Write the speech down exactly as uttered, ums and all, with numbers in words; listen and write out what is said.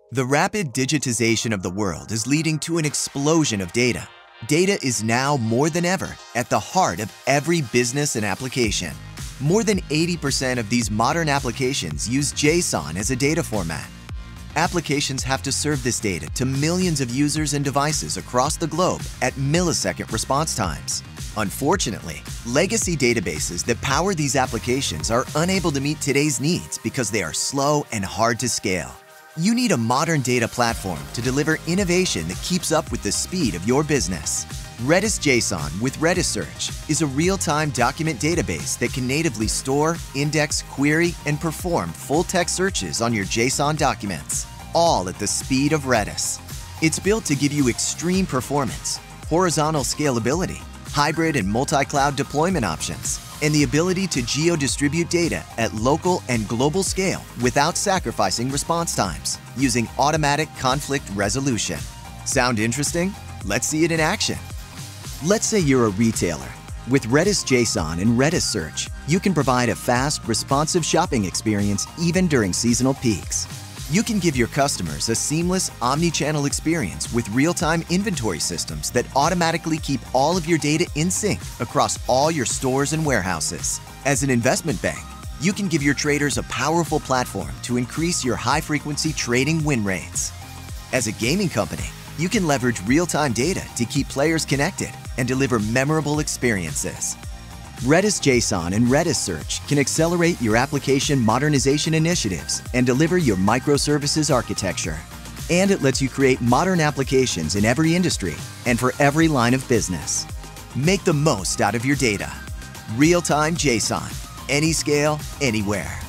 The rapid digitization of the world is leading to an explosion of data. Data is now more than ever at the heart of every business and application. More than eighty percent of these modern applications use JSON as a data format. Applications have to serve this data to millions of users and devices across the globe at millisecond response times. Unfortunately, legacy databases that power these applications are unable to meet today's needs because they are slow and hard to scale. You need a modern data platform to deliver innovation that keeps up with the speed of your business. RedisJSON with RediSearch is a real-time document database that can natively store, index, query, and perform full-text searches on your JSON documents, all at the speed of Redis. It's built to give you extreme performance, horizontal scalability, hybrid and multi-cloud deployment options, and the ability to geo-distribute data at local and global scale without sacrificing response times, using automatic conflict resolution. Sound interesting? Let's see it in action. Let's say you're a retailer. With RedisJSON and RediSearch, you can provide a fast, responsive shopping experience even during seasonal peaks. You can give your customers a seamless, omni-channel experience with real-time inventory systems that automatically keep all of your data in sync across all your stores and warehouses. As an investment bank, you can give your traders a powerful platform to increase your high-frequency trading win rates. As a gaming company, you can leverage real-time data to keep players connected and deliver memorable experiences. RedisJSON and RediSearch can accelerate your application modernization initiatives and deliver your microservices architecture. And it lets you create modern applications in every industry and for every line of business. Make the most out of your data. Real-time JSON. Any scale, anywhere.